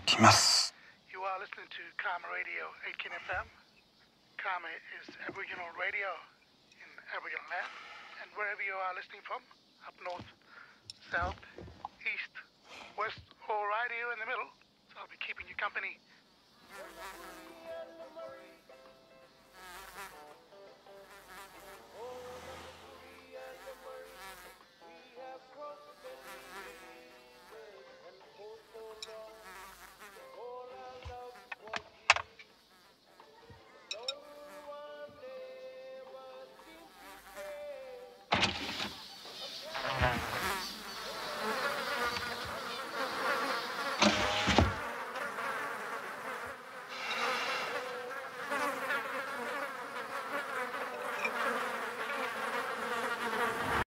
きます。 You are listening to Karma Radio 8Kin FM. Karma is Aboriginal radio in Aboriginal land, and wherever you are listening from, up north, south, east, west, or right here in the middle, so I'll be keeping you company.